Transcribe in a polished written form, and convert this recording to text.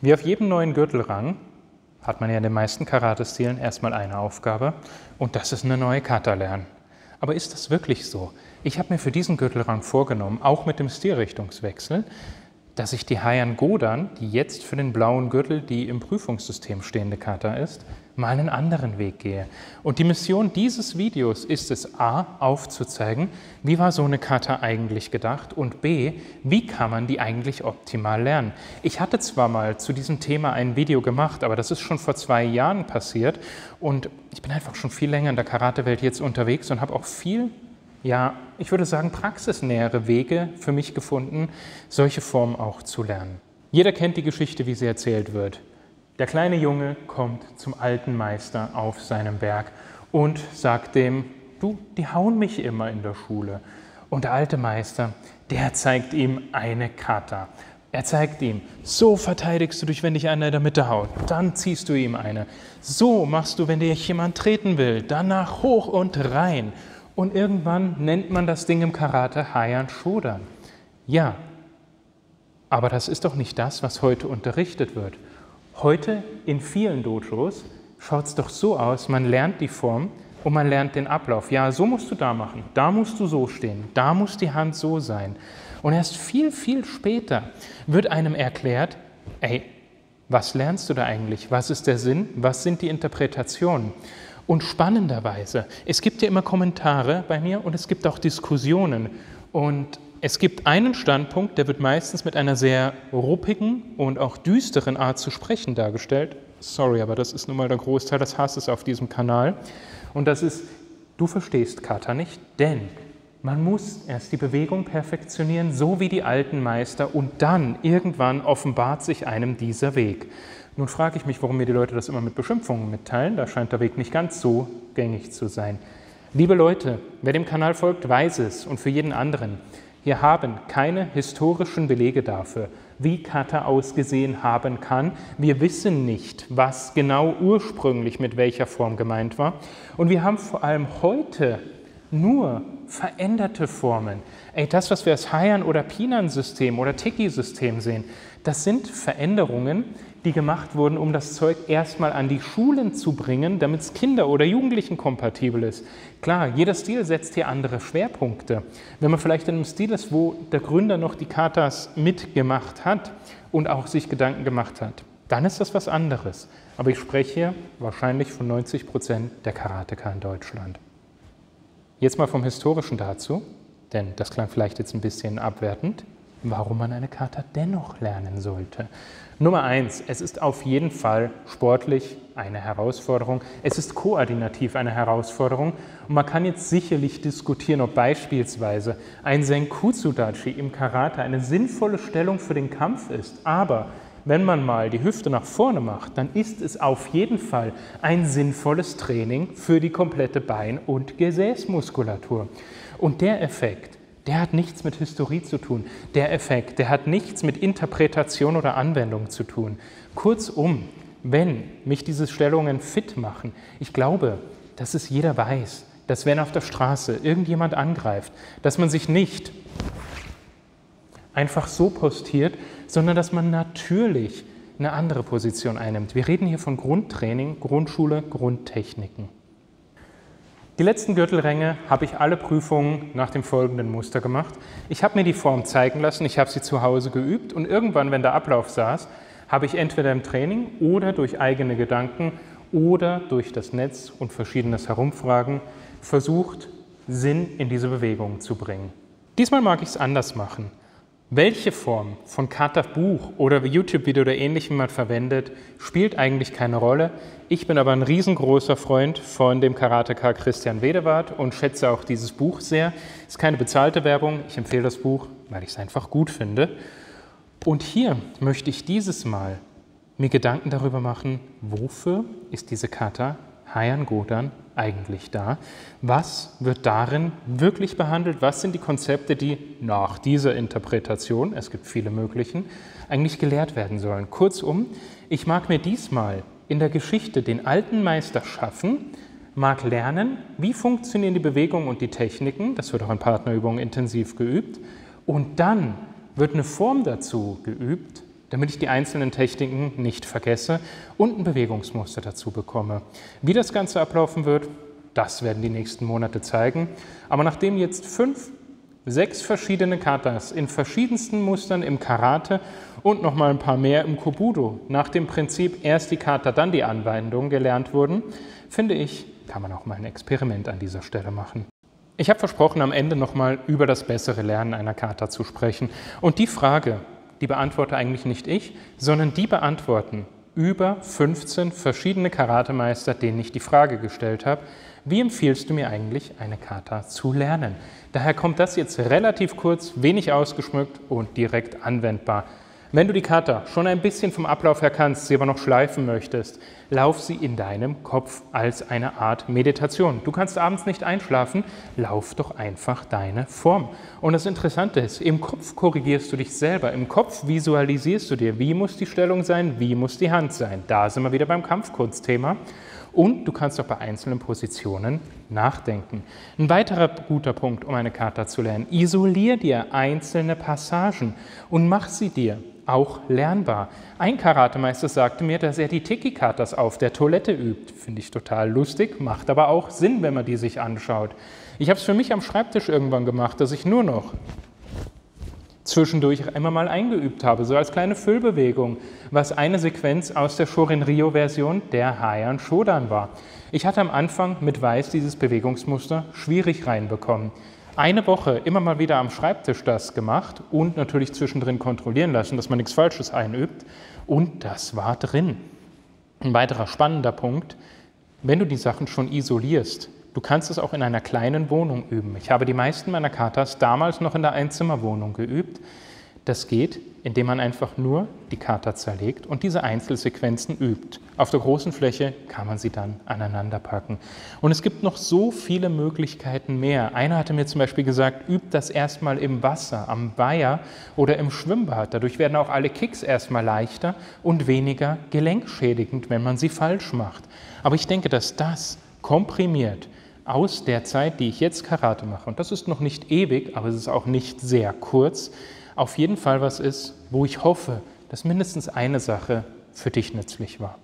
Wie auf jedem neuen Gürtelrang hat man ja in den meisten Karate-Stilen erstmal eine Aufgabe und das ist eine neue Kata lernen. Aber ist das wirklich so? Ich habe mir für diesen Gürtelrang vorgenommen, auch mit dem Stilrichtungswechsel, dass ich die Heian Godan, die jetzt für den blauen Gürtel die im Prüfungssystem stehende Kata ist, mal einen anderen Weg gehe. Und die Mission dieses Videos ist es, a, aufzuzeigen, wie war so eine Kata eigentlich gedacht und b, wie kann man die eigentlich optimal lernen. Ich hatte zwar mal zu diesem Thema ein Video gemacht, aber das ist schon vor 2 Jahren passiert und ich bin einfach schon viel länger in der Karate-Welt jetzt unterwegs und habe auch viel, ja, ich würde sagen, praxisnähere Wege für mich gefunden, solche Formen auch zu lernen. Jeder kennt die Geschichte, wie sie erzählt wird. Der kleine Junge kommt zum alten Meister auf seinem Berg und sagt dem, du, die hauen mich immer in der Schule. Und der alte Meister, der zeigt ihm eine Kata. Er zeigt ihm, so verteidigst du dich, wenn dich einer in der Mitte haut. Dann ziehst du ihm eine. So machst du, wenn dir jemand treten will. Danach hoch und rein. Und irgendwann nennt man das Ding im Karate Heian Shodan. Ja, aber das ist doch nicht das, was heute unterrichtet wird. Heute in vielen Dojos schaut es doch so aus, man lernt die Form und man lernt den Ablauf. Ja, so musst du da machen, da musst du so stehen, da muss die Hand so sein. Und erst viel, viel später wird einem erklärt, ey, was lernst du da eigentlich? Was ist der Sinn? Was sind die Interpretationen? Und spannenderweise, es gibt ja immer Kommentare bei mir und es gibt auch Diskussionen. Und es gibt einen Standpunkt, der wird meistens mit einer sehr ruppigen und auch düsteren Art zu sprechen dargestellt. Sorry, aber das ist nun mal der Großteil des Hasses auf diesem Kanal. Und das ist, du verstehst Kata nicht, denn man muss erst die Bewegung perfektionieren, so wie die alten Meister, und dann irgendwann offenbart sich einem dieser Weg. Nun frage ich mich, warum mir die Leute das immer mit Beschimpfungen mitteilen. Da scheint der Weg nicht ganz so gängig zu sein. Liebe Leute, wer dem Kanal folgt, weiß es, und für jeden anderen. Wir haben keine historischen Belege dafür, wie Kata ausgesehen haben kann. Wir wissen nicht, was genau ursprünglich mit welcher Form gemeint war. Und wir haben vor allem heute nur veränderte Formen. Das, was wir als Heian- oder Pinan-System oder Teki-System sehen, das sind Veränderungen, die gemacht wurden, um das Zeug erstmal an die Schulen zu bringen, damit es Kinder- oder Jugendlichen kompatibel ist. Klar, jeder Stil setzt hier andere Schwerpunkte. Wenn man vielleicht in einem Stil ist, wo der Gründer noch die Katas mitgemacht hat und auch sich Gedanken gemacht hat, dann ist das was anderes. Aber ich spreche hier wahrscheinlich von 90% der Karateka in Deutschland. Jetzt mal vom Historischen dazu, denn das klang vielleicht jetzt ein bisschen abwertend, warum man eine Kata dennoch lernen sollte. Nummer 1, es ist auf jeden Fall sportlich eine Herausforderung. Es ist koordinativ eine Herausforderung. Und man kann jetzt sicherlich diskutieren, ob beispielsweise ein Senkutsu-Dachi im Karate eine sinnvolle Stellung für den Kampf ist. Aber wenn man mal die Hüfte nach vorne macht, dann ist es auf jeden Fall ein sinnvolles Training für die komplette Bein- und Gesäßmuskulatur. Und der Effekt, der hat nichts mit Historie zu tun. Der Effekt, der hat nichts mit Interpretation oder Anwendung zu tun. Kurzum, wenn mich diese Stellungen fit machen, ich glaube, dass es jeder weiß, dass wenn auf der Straße irgendjemand angreift, dass man sich nicht einfach so postiert, sondern dass man natürlich eine andere Position einnimmt. Wir reden hier von Grundtraining, Grundschule, Grundtechniken. Die letzten Gürtelränge habe ich alle Prüfungen nach dem folgenden Muster gemacht. Ich habe mir die Form zeigen lassen, ich habe sie zu Hause geübt und irgendwann, wenn der Ablauf saß, habe ich entweder im Training oder durch eigene Gedanken oder durch das Netz und verschiedenes Herumfragen versucht, Sinn in diese Bewegung zu bringen. Diesmal mag ich es anders machen. Welche Form von Kata-Buch oder YouTube-Video oder Ähnlichem man verwendet, spielt eigentlich keine Rolle. Ich bin aber ein riesengroßer Freund von dem Karateka Christian Wedewart und schätze auch dieses Buch sehr. Es ist keine bezahlte Werbung, ich empfehle das Buch, weil ich es einfach gut finde. Und hier möchte ich dieses Mal mir Gedanken darüber machen, wofür ist diese Kata Heian Godan eigentlich da? Was wird darin wirklich behandelt? Was sind die Konzepte, die nach dieser Interpretation, es gibt viele möglichen, eigentlich gelehrt werden sollen? Kurzum, ich mag mir diesmal in der Geschichte den alten Meister schaffen, mag lernen, wie funktionieren die Bewegungen und die Techniken, das wird auch in Partnerübungen intensiv geübt, und dann wird eine Form dazu geübt, damit ich die einzelnen Techniken nicht vergesse und ein Bewegungsmuster dazu bekomme. Wie das Ganze ablaufen wird, das werden die nächsten Monate zeigen. Aber nachdem jetzt 5, 6 verschiedene Katas in verschiedensten Mustern im Karate und nochmal ein paar mehr im Kobudo nach dem Prinzip erst die Kata, dann die Anwendung gelernt wurden, finde ich, kann man auch mal ein Experiment an dieser Stelle machen. Ich habe versprochen, am Ende nochmal über das bessere Lernen einer Kata zu sprechen. Und die Frage, die beantworte eigentlich nicht ich, sondern die beantworten über 15 verschiedene Karatemeister, denen ich die Frage gestellt habe, wie empfiehlst du mir eigentlich, eine Kata zu lernen? Daher kommt das jetzt relativ kurz, wenig ausgeschmückt und direkt anwendbar. Wenn du die Kata schon ein bisschen vom Ablauf her kannst, sie aber noch schleifen möchtest, lauf sie in deinem Kopf als eine Art Meditation. Du kannst abends nicht einschlafen, lauf doch einfach deine Form. Und das Interessante ist, im Kopf korrigierst du dich selber, im Kopf visualisierst du dir, wie muss die Stellung sein, wie muss die Hand sein. Da sind wir wieder beim Kampfkurzthema. Und du kannst auch bei einzelnen Positionen nachdenken. Ein weiterer guter Punkt, um eine Kata zu lernen: Isolier dir einzelne Passagen und mach sie dir auch lernbar. Ein Karatemeister sagte mir, dass er die Tiki-Katas auf der Toilette übt. Finde ich total lustig, macht aber auch Sinn, wenn man die sich anschaut. Ich habe es für mich am Schreibtisch irgendwann gemacht, dass ich nur noch zwischendurch einmal mal eingeübt habe, so als kleine Füllbewegung, was eine Sequenz aus der Shorin-Ryo-Version der Heian Shodan war. Ich hatte am Anfang mit Weiß dieses Bewegungsmuster schwierig reinbekommen. Eine Woche immer mal wieder am Schreibtisch das gemacht und natürlich zwischendrin kontrollieren lassen, dass man nichts Falsches einübt, und das war drin. Ein weiterer spannender Punkt: Wenn du die Sachen schon isolierst, du kannst es auch in einer kleinen Wohnung üben. Ich habe die meisten meiner Katas damals noch in der Einzimmerwohnung geübt. Das geht, indem man einfach nur die Kata zerlegt und diese Einzelsequenzen übt. Auf der großen Fläche kann man sie dann aneinander packen. Und es gibt noch so viele Möglichkeiten mehr. Einer hatte mir zum Beispiel gesagt, übt das erstmal im Wasser, am Weiher oder im Schwimmbad. Dadurch werden auch alle Kicks erstmal leichter und weniger gelenkschädigend, wenn man sie falsch macht. Aber ich denke, dass das komprimiert aus der Zeit, die ich jetzt Karate mache, und das ist noch nicht ewig, aber es ist auch nicht sehr kurz, auf jeden Fall was ist, wo ich hoffe, dass mindestens eine Sache für dich nützlich war.